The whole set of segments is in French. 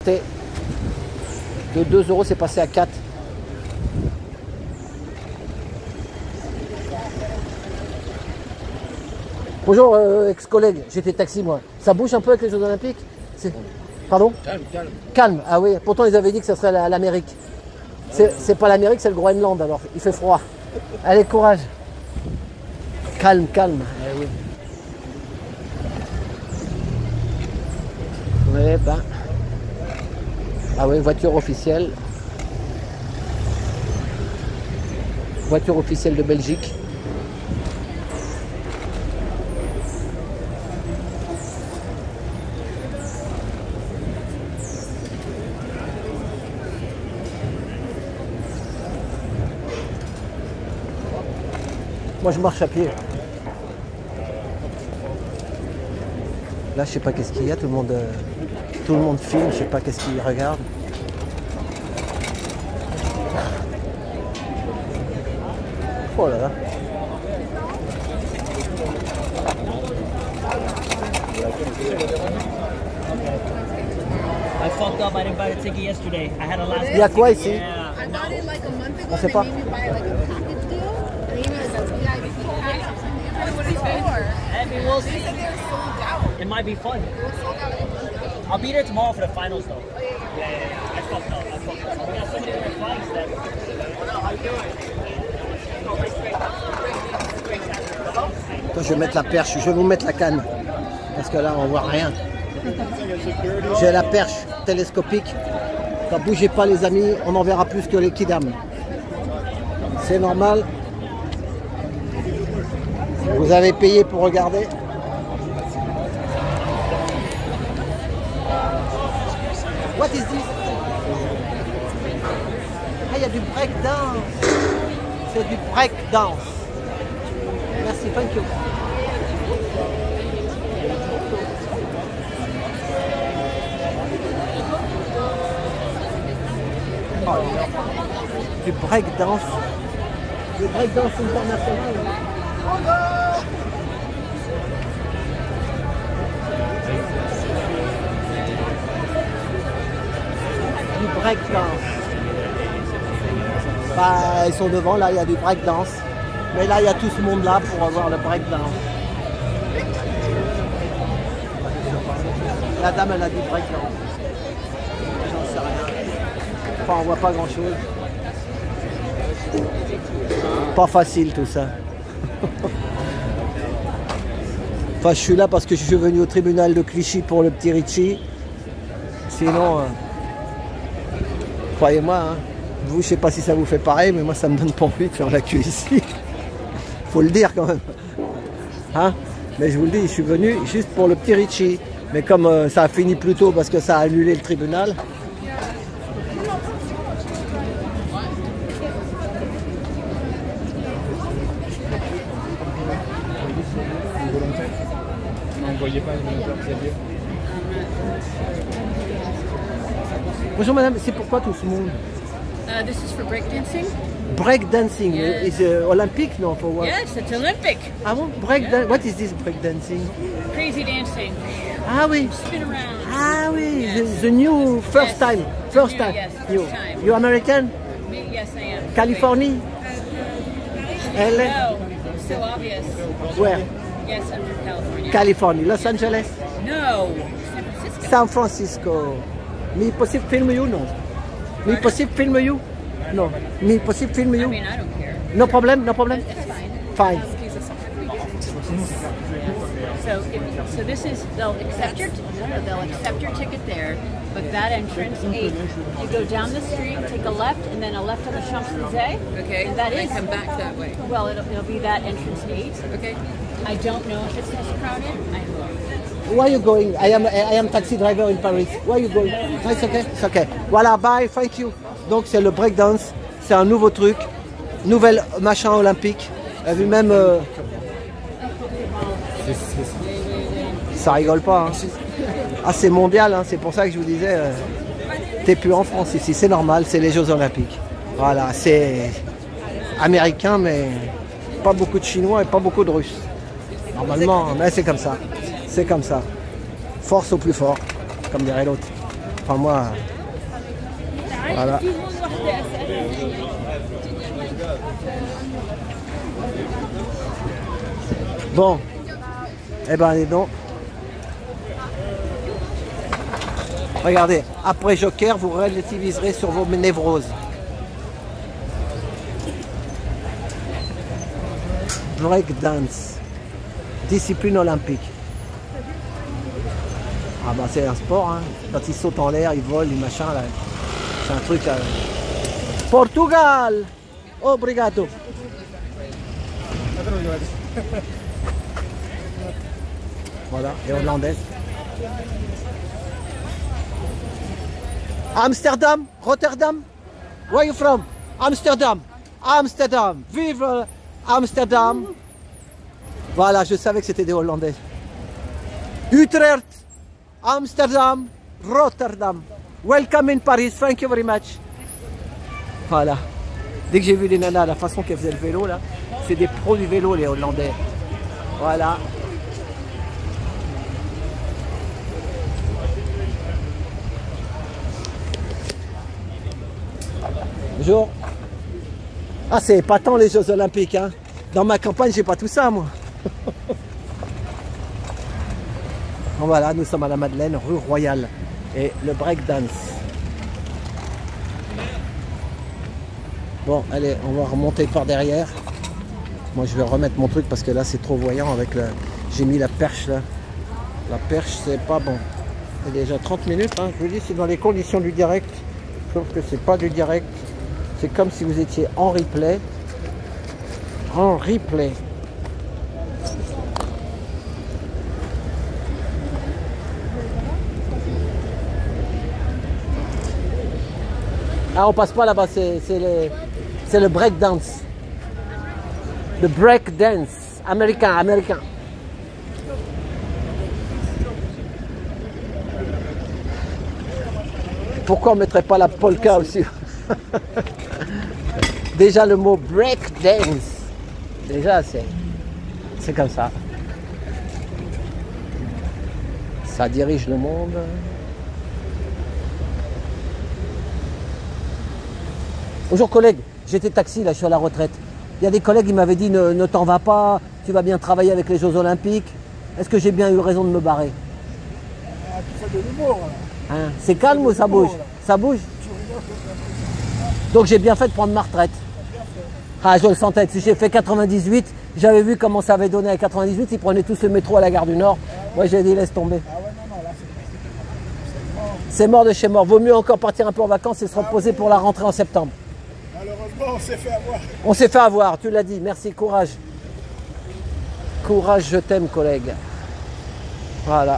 De 2 €, c'est passé à 4. Bonjour, ex-collègue, j'étais taxi moi. Ça bouge un peu avec les Jeux Olympiques? Pardon? Calme, calme. Calme, ah oui. Pourtant ils avaient dit que ça serait l'Amérique. C'est pas l'Amérique, c'est le Groenland alors. Il fait froid. Allez, courage. Calme, calme. Eh oui. Ouais, ben. Ah oui, voiture officielle. Voiture officielle de Belgique. Moi je marche à pied. Là je sais pas qu'est-ce qu'il y a, tout le monde filme, je sais pas qu'est-ce qu'il regarde. Oh là là. I fucked up. I didn't buy the ticket yesterday. I had a last. Il y a quoi ici? Yeah. I bought it like a month ago. On sait They pas. made me buy like a package deal. And even as a VIP. What is it for? I mean, we'll They see. said they were sold out. It might be fun. They were sold out like a month ago. I'll be there tomorrow for the finals, though. Yeah. I fucked up. We got so many different flights that. How you doing? Toi, je vais mettre la perche, je vais vous mettre la canne. Parce que là, on voit rien. J'ai la perche télescopique. Ne bougez pas les amis, on en verra plus que les kidam. C'est normal. Vous avez payé pour regarder. What is this? Ah, il y a du break dance. C'est du break dance. Merci, thank you. Oh, du break dance. Du break dance international. Du break dance. Bah, ils sont devant, là il y a du break dance. Mais là il y a tout ce monde là pour voir le break dance. La dame elle a du break dance. J'en sais rien. Enfin on voit pas grand chose. Pas facile tout ça. Enfin je suis là parce que je suis venu au tribunal de Clichy pour le petit Richie. Sinon, croyez-moi, hein, vous je sais pas si ça vous fait pareil, mais moi ça me donne pas envie de faire la queue ici. Faut le dire quand même. Hein? Mais je vous le dis, je suis venu juste pour le petit Richie. Mais comme ça a fini plus tôt parce que ça a annulé le tribunal. Bonjour madame, c'est pourquoi tout ce monde? This is for breakdancing. Break dancing Yes. is Olympic, no? For what? Yes, it's Olympic. Ah bon? Break what is this break dancing? Crazy dancing. Ah oui. Spin around. Ah oui, Yes. the new first Yes. time. First New, time. yes, You. first time. You American? Me, yes, I am. California? LA? No, so obvious. Where? Yes, I'm from California. California. Los Angeles? No, San Francisco. San Francisco. Me possible film you? No. Me possible film you? No. Me possible film I you? mean, I don't care. No problem, no problem? It's fine. Fine. So this is they'll accept your ticket there, but that entrance 8. You go down the street, take a left, and then a left on the Champs-Élysées. Okay, and that and is come back that way. Well, it'll be that entrance 8. Okay. I don't know if it's as crowded. I will. Where are you going? I am taxi driver in Paris. Where are you going? No, it's okay. It's okay. Voilà, bye, thank you. Donc c'est le breakdance, c'est un nouveau truc, nouvelle machin olympique. Vous avez vu même, ça rigole pas. Hein. Ah c'est mondial, hein. C'est pour ça que je vous disais, t'es plus en France ici, c'est normal, c'est les Jeux Olympiques. Voilà, c'est américain, mais pas beaucoup de Chinois et pas beaucoup de Russes. Normalement, mais c'est comme ça. C'est comme ça. Force au plus fort, comme dirait l'autre. Enfin moi, voilà. Bon, eh ben allez donc. Regardez, après Joker, vous relativiserez sur vos névroses. Break dance, discipline olympique. Ah bah c'est un sport, hein. Quand ils sautent en l'air, ils volent, ils machins là. C'est un truc. Portugal, obrigado. Voilà, et hollandaise. Amsterdam, Rotterdam. Where are you from? Amsterdam. Amsterdam. Vive Amsterdam. Voilà, je savais que c'était des Hollandais. Utrecht, Amsterdam, Rotterdam. Welcome in Paris. Thank you very much. Voilà. Dès que j'ai vu les nanas, la façon qu'elles faisaient le vélo là, c'est des pros du vélo les Hollandais. Voilà. Bonjour. Ah, c'est épatant les Jeux Olympiques, hein. Dans ma campagne, j'ai pas tout ça, moi. Bon, voilà, nous sommes à la Madeleine, rue Royale. Et le breakdance. Bon, allez, on va remonter par derrière. Moi, je vais remettre mon truc parce que là, c'est trop voyant avec le... J'ai mis la perche, là. La perche, c'est pas bon. C'est déjà 30 minutes, hein. Je vous dis, c'est dans les conditions du direct. Sauf que c'est pas du direct. C'est comme si vous étiez en replay. En replay. Ah, on passe pas là-bas, c'est le break dance. Le break dance. Américain, américain. Pourquoi on ne mettrait pas la polka aussi? Déjà le mot break dance. Déjà c'est comme ça. Ça dirige le monde. Bonjour collègue, j'étais taxi là, je suis à la retraite. Il y a des collègues qui m'avaient dit ne t'en vas pas, tu vas bien travailler avec les Jeux Olympiques. Est-ce que j'ai bien eu raison de me barrer? Tu fais de l'humour là. Hein, c'est calme ou ça bouge? Ça bouge? Donc j'ai bien fait de prendre ma retraite. Ah, je le sentais. Si j'ai fait 98, j'avais vu comment ça avait donné à 98. Ils prenaient tous le métro à la gare du Nord. Moi, j'ai dit laisse tomber. Ah ouais, non, là c'est mort de chez mort. Vaut mieux encore partir un peu en vacances et se reposer pour la rentrée en septembre. Malheureusement, on s'est fait avoir. On s'est fait avoir, tu l'as dit. Merci, courage. Courage, je t'aime, collègue. Voilà.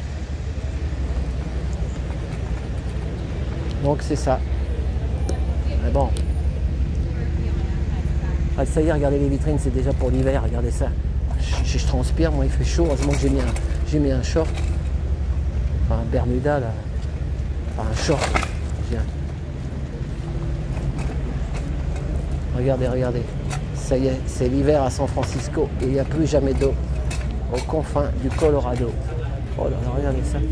Donc c'est ça. Mais bon. Ah, ça y est, regardez les vitrines, c'est déjà pour l'hiver, regardez ça. Je transpire, moi il fait chaud, heureusement que j'ai mis un short. Enfin un bermuda là. Enfin un short. Regardez, regardez. Ça y est, c'est l'hiver à San Francisco et il n'y a plus jamais d'eau aux confins du Colorado. Oh là là, regardez ça.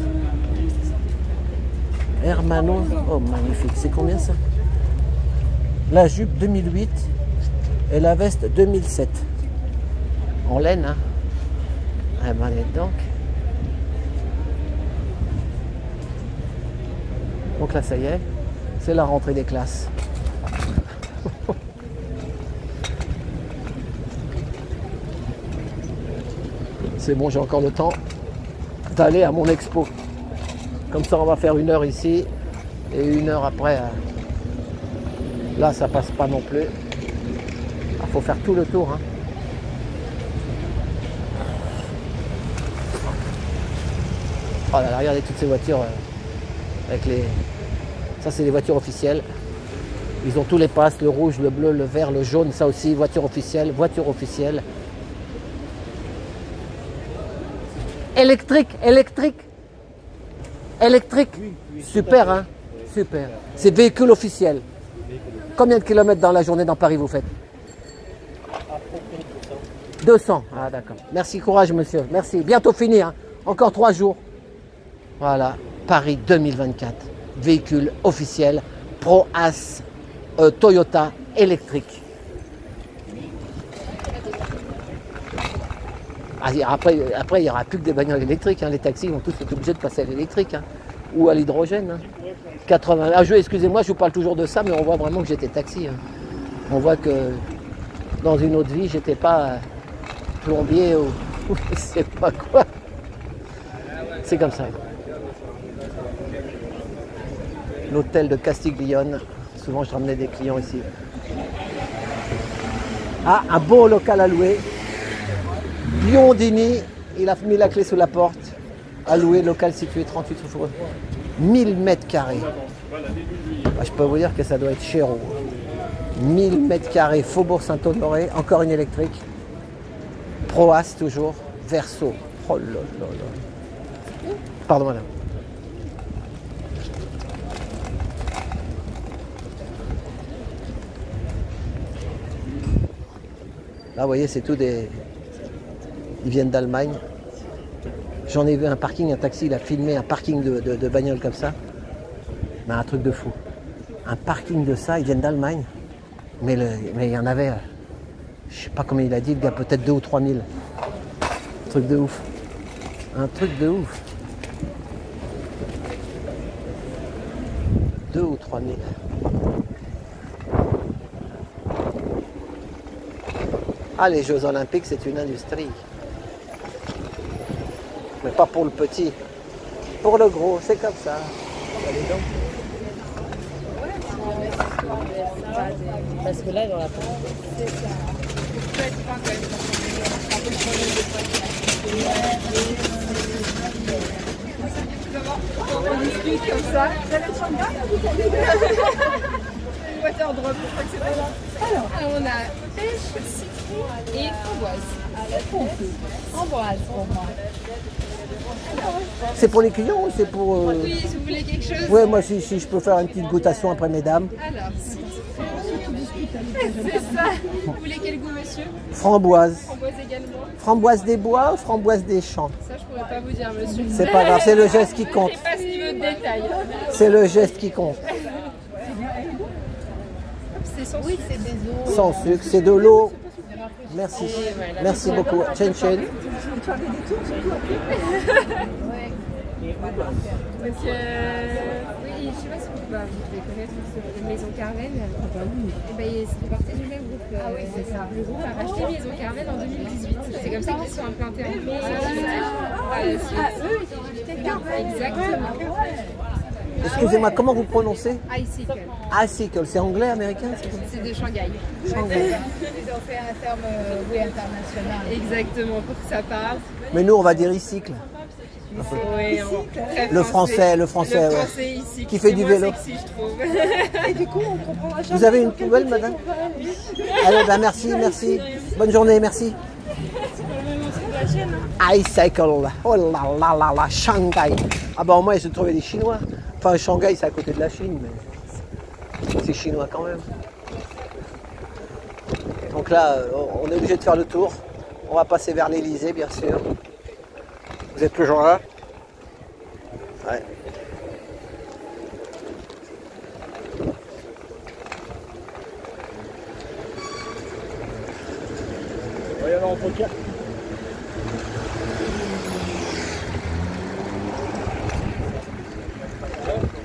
Hermano, oh magnifique, c'est combien ça? La jupe 2008 et la veste 2007. En laine, hein? Eh ben, allez donc. Donc là, ça y est, c'est la rentrée des classes. C'est bon, j'ai encore le temps d'aller à mon expo. Comme ça, on va faire 1 heure ici et 1 heure après. Là, ça passe pas non plus. Il faut faire tout le tour. Hein. Oh là là, regardez toutes ces voitures avec les. Ça, c'est les voitures officielles. Ils ont tous les passes, le rouge, le bleu, le vert, le jaune. Ça aussi, voiture officielle, voiture officielle. Électrique, électrique. Électrique, super, hein? Super. C'est véhicule officiel. Combien de kilomètres dans la journée dans Paris vous faites? 200. Ah d'accord. Merci, courage monsieur. Merci. Bientôt fini, hein? Encore 3 jours. Voilà. Paris 2024. véhicule officiel ProAs Toyota électrique. Ah, après, il n'y aura plus que des bagnoles électriques. Hein. Les taxis vont tous être obligés de passer à l'électrique hein. Ou à l'hydrogène. Hein. 80... Ah, excusez-moi, je vous parle toujours de ça, mais on voit vraiment que j'étais taxi. Hein. On voit que dans une autre vie, j'étais pas plombier ou je sais pas quoi. C'est comme ça. L'hôtel de Castiglione. Souvent, je ramenais des clients ici. Ah, un beau local à louer. Biondini, il a mis la clé sous la porte. À louer, local situé 38 rue. 1000 mètres carrés. Ah, je peux vous dire que ça doit être cher. 1000 mètres carrés, Faubourg Saint-Honoré, encore une électrique. ProAs toujours, Verso. Oh là là là. Pardon madame. Là, vous voyez, c'est tout des... Ils viennent d'Allemagne. J'en ai vu un parking, un taxi, il a filmé un parking de bagnole comme ça. Mais un truc de fou. Un parking de ça, ils viennent d'Allemagne. Mais il y en avait, je sais pas combien il a dit, le gars, peut-être 2 ou 3 000. Un truc de ouf. Un truc de ouf. 2 ou 3 000. Ah, les Jeux Olympiques, c'est une industrie. Mais pas pour le petit. Pour le gros, c'est comme ça. Parce que là, il y aura pas. On discute comme ça. Vous avez le champagne ou vous avez une water drop, je crois que c'est pas là. Alors, on a pêche, citron et framboise. Framboise pour moi. C'est pour les clients ou c'est pour... Oui, si vous voulez quelque chose. Ouais, moi si je peux faire une petite goûtation après mesdames. Alors, c'est ça. Vous voulez quel goût, monsieur? Framboise. Framboise également. Framboise des bois ou framboise des champs? Ça, je pourrais pas vous dire, monsieur. C'est pas grave, c'est le geste qui compte. Je sais pas ce niveau de détail. C'est le geste qui compte. C'est sans sucre. C'est des eaux. Sans sucre, c'est de l'eau. Merci. Merci beaucoup. Chen Chen. Donc, oui, je sais pas si vous devez connaître cette Maison Carmen. Et ben, ça fait partie du même groupe. C'est ça. Le groupe a racheté Maison Carmen en 2018. C'est comme ça qu'ils sont implantés en France. Exactement. Excusez-moi, comment vous prononcez? Icicle. Icicle, c'est anglais, américain? C'est de Shanghai. Shanghai. Ils ont fait un terme international. Exactement, pour que ça parle. Mais nous, on va dire Icicle. Oui, Le français, Le français ici. Qui fait du vélo. Sexy, je trouve. Et du coup, on comprendra jamais. Vous avez une poubelle, madame? Allez, ben merci, merci. Bonne journée, merci. Icicle. Oh là là là là, Shanghai. Ah bah au moins, ils se trouvaient des Chinois. Enfin, Shanghai, c'est à côté de la Chine, mais c'est chinois quand même. Donc là, on est obligé de faire le tour. On va passer vers l'Elysée, bien sûr. Vous êtes toujours là? Ouais. Il va y aller en poker.